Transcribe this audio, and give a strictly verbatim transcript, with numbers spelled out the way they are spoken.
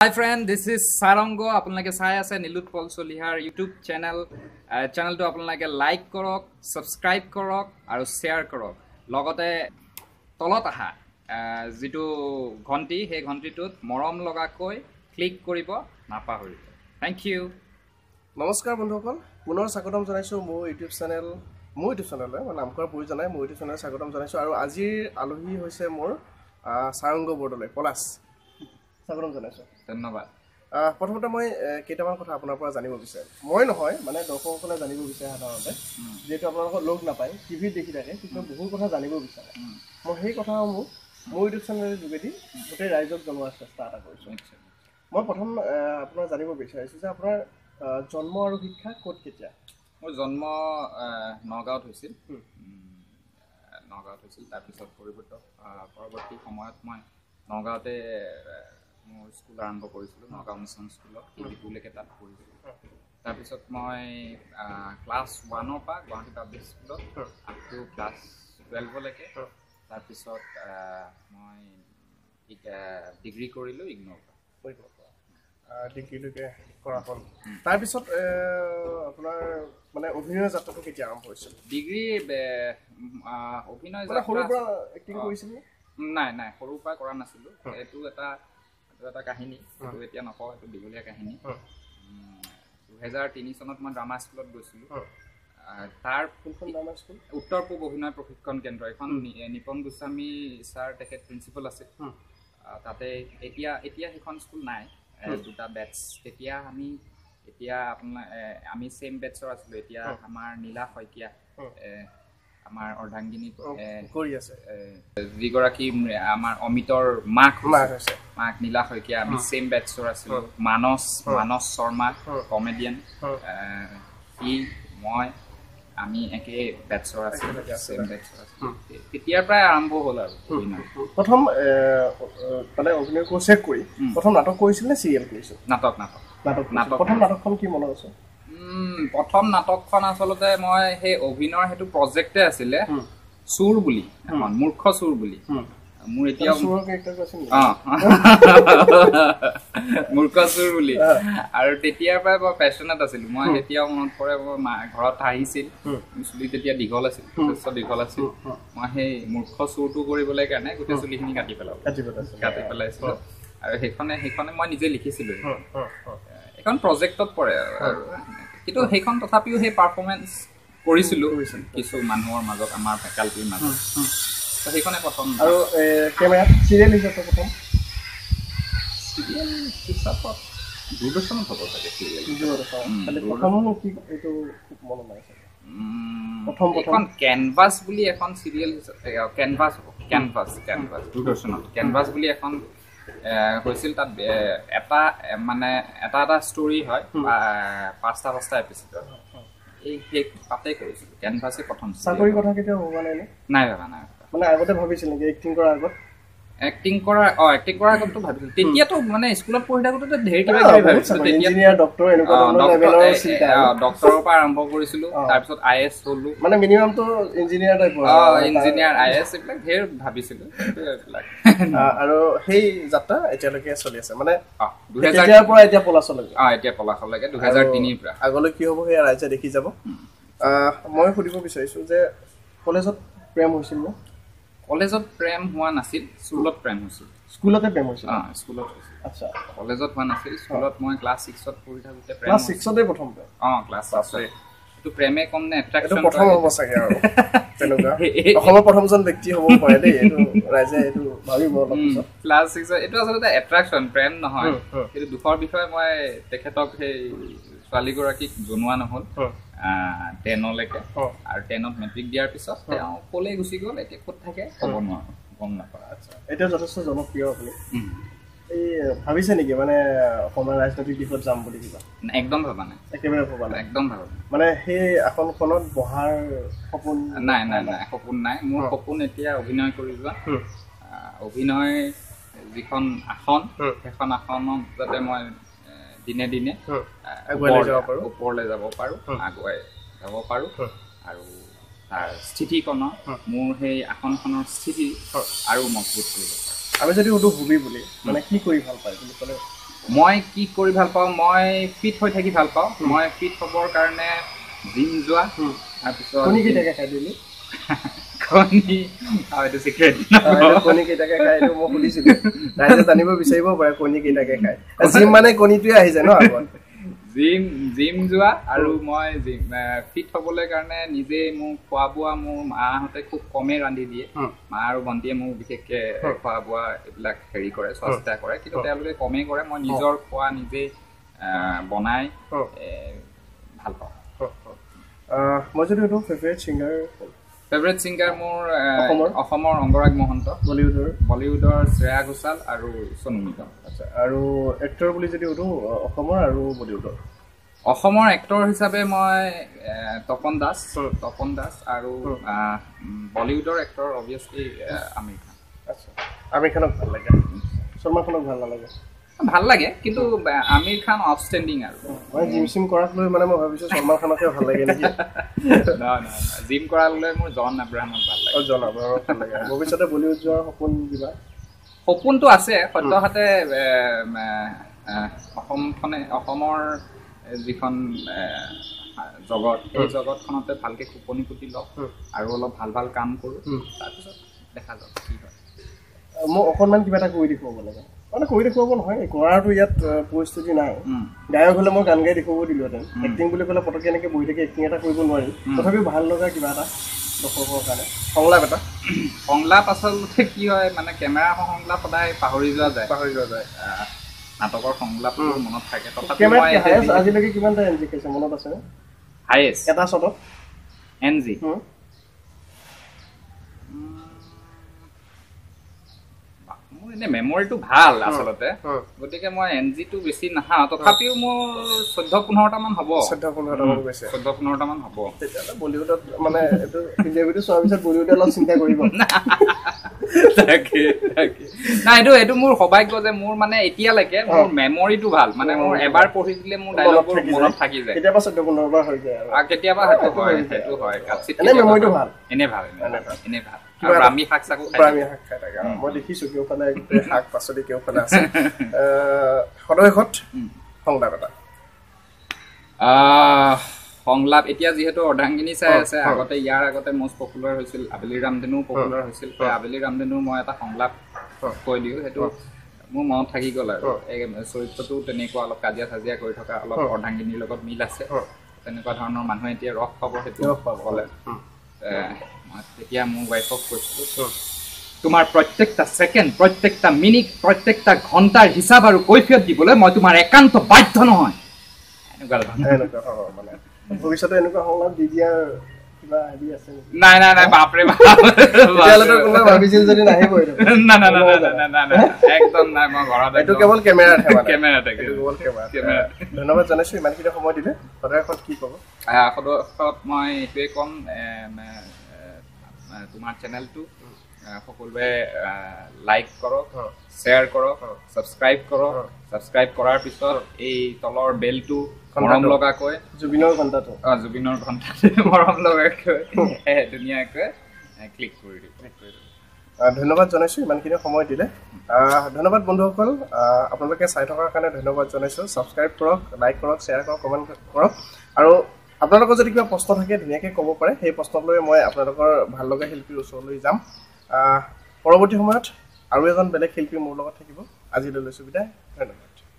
Hi friend, this is Sarango. আপোনালোকে চাই আছে নিলুত পল চলিহাৰ YouTube channel. Channelটো আপোনালোকে লাইক কৰক, সাবস্ক্ৰাইব কৰক আৰু শেয়াৰ কৰক। লগতে তলত আহা যেটো ঘণ্টি সেই ঘণ্টিটোত মৰম লগাকৈ ক্লিক কৰিব নাপাহৰিব। Thank you. নমস্কাৰ বন্ধুসকল, পুনৰ স্বাগতম জনাইছো মোৰ YouTube channel, মোৰ YouTube channel মানে নামকৰ পৰি জনাই মোৰ YouTube channel স্বাগতম জনাইছো আৰু আজিৰ আলহী হৈছে মোৰ সাৰংগ বৰদলৈ পলাশ। স্বাগতম জনাইছো। ধন্যবাদ। প্ৰথমতে মই কেইটামান কথা আপোনাৰ পৰা জানিব বিচাৰিম। মই নহয় মানে দৰ্শকসকলে জানিব বিচাৰে সাধাৰণতে যেটো আপোনালোকৰ লগ নাপায় টিভিত দেখি থাকে কিন্তু বহু কথা জানিব বিচাৰে। মই সেই কথাসমূহ মোৰ YouTube চেনেলৰ যোগেদি গোটেই ৰাইজক জনোৱাৰ চেষ্টা এটা কৰিছো। মই প্ৰথম আপোনাৰ জানিব বিচাৰিছো যে আপোনাৰ জন্ম আৰু শিক্ষা ক'ত কেতিয়া? মোৰ জন্ম নগাঁৱত হৈছিল। নগাঁৱত হৈছিল তাৰ পিছত পৰিৱৰ্তন পৰৱৰ্তী সময়ত মই নগাঁৱতে মোৰ স্কুল আৰম্ভ কৰিছিলোঁ নগাঁও মিছন স্কুলত বিপুলকে তাত পঢ়িছিলোঁ। তাৰপিছত মই ক্লাছ ওৱানৰ পৰা গুৱাহাটী পাব্লিক স্কুলত আপ টু ক্লাছ টুৱেলভলৈকে তাৰপিছত মই ডিগ্ৰী কৰিলোঁ ইগন'ৰ পৰা। ডিগ্ৰীলৈকে কৰা হ'ল। তাৰপিছত আপোনাৰ মানে অভিনয় যাত্ৰাটো কেতিয়া আৰম্ভ হৈছিল? ডিগ্ৰী অভিনয় সৰুৰ পৰা এক্টিং কৰিছিল? নাই নাই সৰুৰ পৰা কৰা নাছিলোঁ। এইটো এটা এটা কাহিনী, এইটো এতিয়া নকওঁ, এইটো দীঘলীয়া কাহিনী। দুহেজাৰ তিনি চনত মই ড্ৰামা স্কুলত গৈছিলোঁ। তাৰ উত্তৰ পূব অভিনয় প্ৰশিক্ষণ কেন্দ্ৰ এখন নিপন গোস্বামী ছাৰ তেখেত প্ৰিন্সিপাল আছিল তাতে। এতিয়া এতিয়া সেইখন স্কুল নাই, দুটা বেটছ। তেতিয়া আমি এতিয়া আপোনাৰ আমি ছেইম বেটছৰ আছিলোঁ। এতিয়া আমাৰ নীলা শইকীয়া আমাৰ অৰ্ধাংগিনী কৰি আছে, যিগৰাকী আমাৰ অমিতৰ মাক হৈছে মাক নীলা শইকীয়া, আমি ছেইম বেটছৰ আছিলোঁ। মানস মানস শৰ্মা কমেডিয়ান, সি মই আমি একে বেটছৰ আছিলোঁ, ছেইম বেটছৰ আছিলোঁ। তেতিয়াৰ পৰাই আৰম্ভ হ'ল আৰু অভিনয়। প্ৰথম মানে অভিনয় কোৰ্চ কৰি প্ৰথম নাটক কৰিছিল নে চিৰিয়েল কৰিছিল? নাটক নাটক নাটক নাটক প্ৰথম নাটকখন কি মনত আছে? প্ৰথম নাটকখন আচলতে মই সেই অভিনয়ৰ সেইটো প্ৰজেক্টে আছিলে চুৰ বুলি, এখন মূৰ্খ চুৰ বুলি। মোৰ এতিয়াও মূৰ্খ চুৰ বুলি, আৰু তেতিয়াৰ পৰাই বৰ পেচনেট আছিলো মই। তেতিয়াও মনত পৰে মা ঘৰত আহিছিল, চুলি তেতিয়া দীঘল আছিল, যথেষ্ট দীঘল আছিল। মই সেই মূৰ্খ চুৰটো কৰিবলৈ কাৰণে গোটেই চুলিখিনি কাটি পেলালো কাটি পেলাইছিলো আৰু সেইখনে সেইখনে মই নিজে লিখিছিলো। এখন প্ৰজেক্টত পৰে আৰু কিন্তু সেইখন তথাপিও সেই পাৰফৰ্মেঞ্চ কৰিছিলো কিছু মানুহৰ মাজত, আমাৰ ফেকাল্টিৰ মাজত। সেইখনে প্ৰথম। আৰু কেমেৰাত চিৰিয়েল হিচাপে প্ৰথম চিৰিয়েল হিচাপত দূৰদৰ্শনত হ'ব চাগে চিৰিয়েল। এখন কেনভাছ বুলি এখন চিৰিয়েল কেনভাছ হ'ব কেনভাছ কেনভাছ দূৰদৰ্শনত কেনভাছ বুলি এখন হৈছিল। তাত এটা মানে এটা এটা ষ্টৰী হয়, পাঁচটা পাঁচটা এপিছডৰ। এই সেই তাতে কৰিছিলোঁ, কেনভাছে প্ৰথম। চাকৰিৰ কথা কেতিয়াও ভবা নাই? নাই ভবা নাই। মানে আগতে ভাবিছিল নেকি এক্টিং কৰাৰ আগত? এক্টিং কৰা অ এক্টিং কৰাৰ আগতো ভাবিছিলোঁ। তেতিয়াতো মানে স্কুলত পঢ়ি থাকোঁতে ঢেৰ কিবা কিবি ভাবিছিলোঁ। ইঞ্জিনিয়াৰ, ডক্টৰ, এনেকুৱা লেভেলৰ চিন্তা। ডক্টৰৰ পৰা আৰম্ভ কৰিছিলোঁ, তাৰপিছত আই এছ হ'লোঁ। মানে মিনিমামটো ইঞ্জিনিয়াৰ টাইপৰ। অ ইঞ্জিনিয়াৰ, আই এছ এইবিলাক ঢেৰ ভাবিছিলোঁ এইবিলাক। আৰু সেই যাত্ৰা এতিয়ালৈকে চলি আছে, মানে দুহেজাৰৰ পৰা এতিয়া পলাশলৈকে। অ এতিয়া পলাশলৈকে দুহেজাৰ তিনিৰ পৰা। আগলৈ কি হ'ব সেয়া ৰাইজে দেখি যাব। মই সুধিব বিচাৰিছোঁ যে কলেজত প্ৰেম হৈছিল নে? কলেজত প্ৰেম হোৱা নাছিল, স্কুলত প্ৰেম হৈছিল। স্কুলতে প্ৰেম হৈছিল? অঁ স্কুলত হৈছিল। আচ্ছা, কলেজত হোৱা নাছিল। স্কুলত মই ক্লাছ ছিক্সত পঢ়ি থাকোঁতে প্ৰেম। ক্লাছ ছিক্সতে প্ৰথম প্ৰেম? অঁ ক্লাছ ছিক্সত। এইটো প্ৰেমে কম নে এট্ৰেকশ্যন? প্ৰথম হ'ব চাগে আৰু তেনেকুৱা অসমৰ প্ৰথমজন ব্যক্তি হ'ব পাৰে দেই, এইটো ৰাইজে এইটো ভাবিব অলপ পিছত। ক্লাছ ছিক্সত এইটো আচলতে এট্ৰেকশ্যন, প্ৰেম নহয়। সেইটো দুখৰ বিষয়ে মই তেখেতক সেই ছোৱালীগৰাকীক জনোৱা নহ'ল টেনলৈকে। আৰু টেনত মেট্ৰিক দিয়াৰ পিছত তেওঁ ক'লে গুচি গ'ল। এতিয়া ক'ত থাকে ক'ব নোৱাৰোঁ, গম নাপাওঁ। আচ্ছা, এতিয়া যথেষ্ট জনপ্ৰিয় আপুনি। এই ভাবিছে নেকি মানে অসমৰ ৰাজনৈতিক দিশত যাম বুলি কিবা? একদম ভবা নাই, একেবাৰে ভবা নাই, একদম ভবা নাই। মানে সেই আসনখনত বহাৰ সপোন? নাই নাই নাই, সপোন নাই। মোৰ সপোন এতিয়া অভিনয় কৰি যোৱা। অভিনয় যিখন আসন, সেইখন আসনত যাতে মই দিনে দিনে ওপৰলৈ যাব পাৰোঁ, আগুৱাই যাব পাৰোঁ। আৰু তাৰ স্থিতিকণ মোৰ সেই আসনখনৰ স্থিতি আৰু মজবুত কৰিব। আমি যদি উদু হবি বুলি মানে কি কৰি ভাল পায় বুলি ক'লে মই কি কৰি ভাল পাওঁ মই ফিট হৈ থাকি ভাল পাওঁ মই ফিট হ'বৰ কাৰণে জিম যোৱা তাৰপিছত কণী কেইটাকে খাই দিলি কণী আৰু এইটো চিক্ৰেট কণী কেইটাকে খাই এইটো মই সুধিছিলোঁ ৰাইজে জানিব বিচাৰিব পাৰে কণী কেইটাকে খাই জিম মানে কণীটোৱে আহি যায় ন আগত জিম জিম যোৱা আৰু মই ফিট হ'বলৈ কাৰণে নিজে মোৰ খোৱা বোৱা মোৰ মাহঁতে খুব কমেই ৰান্ধি দিয়ে মা আৰু ভণ্টিয়ে মোক বিশেষকৈ খোৱা বোৱা এইবিলাক হেৰি কৰে চোৱা চিতা কৰে কিন্তু তেওঁলোকে কমেই কৰে মই নিজৰ খোৱা নিজে বনাই ভাল পাওঁ মই যদি এইটো ফেভৰেট ছিংগাৰ ফেভৰেট ছিংগাৰ মোৰ অসমৰ অংগৰাগ মহন্ত বলিউডৰ বলিউডৰ শ্ৰেয়া ঘোষাল আৰু সোনু নিগম আচ্ছা আৰু এক্টৰ বুলি যদি সুধো অসমৰ আৰু বলিউডৰ অসমৰ এক্টৰ হিচাপে মই তপন দাস তপন দাস আৰু বলিউডৰ এক্টৰ অভিয়াছলি আমিৰ খান আচ্ছা আমিৰ খানক ভাল লাগে সলমান খানক ভাল নালাগে ভাল লাগে কিন্তু আমিৰ খান আউটষ্টেণ্ডিং আৰু মই জিম চিম কৰাক লৈ মানে মই ভাবিছোঁ সলমান খানকে ভাল লাগে নেকি নহয় নহয় জিম কৰাক লৈ মোৰ জন আব্ৰাহামক ভাল লাগে জন আব্ৰাহামক ভাল লাগে ভৱিষ্যতে বলিউড যোৱাৰ সপোন কিবা সপোনটো আছে সদ্যহতে অসমখনে অসমৰ যিখন জগত এই জগতখনতে ভালকৈ খোপনি পুতি লওক আৰু অলপ ভাল ভাল কাম কৰোঁ তাৰপিছত দেখা যাওক কি হয় মোক অকণমান কিবা এটা কৰি দেখুৱাব লাগে মানে কৰি দেখুৱাব নহয় কৰাৰতো ইয়াত পৰিস্থিতি নাই গায়ক হ'লে মই গান গাই দেখুৱাব দিলোহেঁতেন এক্টিং বুলি ক'লে পটককৈ এনেকৈ বহি থাকি এক্টিং এটা কৰিব নোৱাৰিম তথাপিও ভাল লগা কিবা এটা দৰ্শকৰ কাৰণে সংলাপ এটা সংলাপ আচলতে কি হয় মানে কেমেৰা সংলাপ সদায় পাহৰি যোৱা যায় পাহৰি যোৱা যায় নাটকৰ সংলাপটো মনত থাকে তথাপিও আজিলৈকে কিমানটা এন জি খাইছে মনত আছে হায়েষ্ট এটা শ্বটত এন জি মোৰ এনে মেমৰিটো ভাল আচলতে গতিকে মই এন জিটো বেছি নাখাওঁ তথাপিও মোৰ চৈধ্য পোন্ধৰটা মান হ'ব চৈধ্য পোন্ধৰটা মান গৈছে চৈধ্য পোন্ধৰটা মান হ'ব তেতিয়াহ'লে বলিউডত মানে এইটো ইণ্টাৰভিউটো চোৱাৰ পিছত বলিউডে অলপ চিন্তা কৰিব তাকে তাকে নাই এইটো এইটো মোৰ সৌভাগ্য যে মোৰ মানে এতিয়ালৈকে মোৰ মেমৰিটো ভাল মানে মোৰ এবাৰ পঢ়ি দিলে মোৰ ডাইলগবোৰ মনত থাকি যায় কেতিয়াবা চৈধ্য পোন্ধৰবাৰ হৈ যায় আৰু কেতিয়াবা সেইটো হয় সেইটো হয় এনে মেমৰিটো ভাল এনে ভাল এনে ভাল ব্ৰাহ্মী শাক চাকো ব্ৰাহ্মী শাক খাই থাকে মই দেখিছোঁ কেওফালে শাক পাচলি কেওফালে আছে সদয়ত সংলাপ এটা সংলাপ এতিয়া যিহেতু অৰ্ধাংগিনী চাই আছে আগতে ইয়াৰ আগতে মষ্ট পপুলাৰ হৈছিল আবেলি ৰামধেনু পপুলাৰ হৈছিল সেই আবেলি ৰামধেনুৰ মই এটা সংলাপ কৈ দিওঁ সেইটো মোৰ মনত থাকি গ'ল আৰু এই চৰিত্ৰটো তেনেকুৱা অলপ কাজিয়া চাজিয়া কৰি থকা অলপ অৰ্ধাংগিনীৰ লগত মিল আছে তেনেকুৱা ধৰণৰ মানুহে এতিয়া ৰস পাব সেইটো ক'লে তেতিয়া মোৰ ৱাইফক কৈছিলোঁ তোমাৰ প্ৰত্যেকটা ছেকেণ্ড প্ৰত্যেকটা মিনিট প্ৰত্যেকটা ঘণ্টাৰ হিচাপ আৰু কৈফিয়ত দিবলৈ মই তোমাৰ একান্ত বাধ্য নহয় এনেকুৱা ধৰণৰ মানে ভৱিষ্যতে এনেকুৱা সংলাপ দি দিয়াৰ কিবা হেৰি আছে নাই নাই নাই বাপৰে বাপ কোনোবাই ভাবিছিল যদি নাহিব এইটো না না না না না না একদম নাই মই ঘৰত এইটো কেৱল কেমেৰাতহে মানে কেমেৰাতে কেৱল কেমেৰা ধন্যবাদ জনাইছোঁ ইমানখিনি সময় দিলে সদায়খন কি ক'ব সদস্যত মই এইটোৱে ক'ম তোমাৰ চেনেলটো সকলোৱে লাইক কৰক শ্বেয়াৰ কৰক ছাবস্ক্ৰাইব কৰক ছাবস্ক্ৰাইব কৰাৰ পিছত এই তলৰ বেলটো মৰম লগাকৈ জুবিনৰ ঘণ্টাটো অঁ জুবিনৰ ঘণ্টাটো মৰম লগাকৈ ধুনীয়াকৈ ক্লিক কৰি দিব ধন্যবাদ জনাইছোঁ ইমানখিনি সময় দিলে ধন্যবাদ বন্ধুসকল আপোনালোকে চাই থকাৰ কাৰণে ধন্যবাদ জনাইছোঁ ছাবস্ক্ৰাইব কৰক লাইক কৰক শ্বেয়াৰ কৰক কমেণ্ট কৰক আৰু আপোনালোকৰ যদি কিবা প্ৰশ্ন থাকে ধুনীয়াকৈ ক'ব পাৰে সেই প্ৰশ্নক লৈ মই আপোনালোকৰ ভাল লগা শিল্পীৰ ওচৰলৈ যাম পৰৱৰ্তী সময়ত আৰু এজন বেলেগ শিল্পী মোৰ লগত থাকিব আজিলৈ লৈছোঁ বিদায় ধন্যবাদ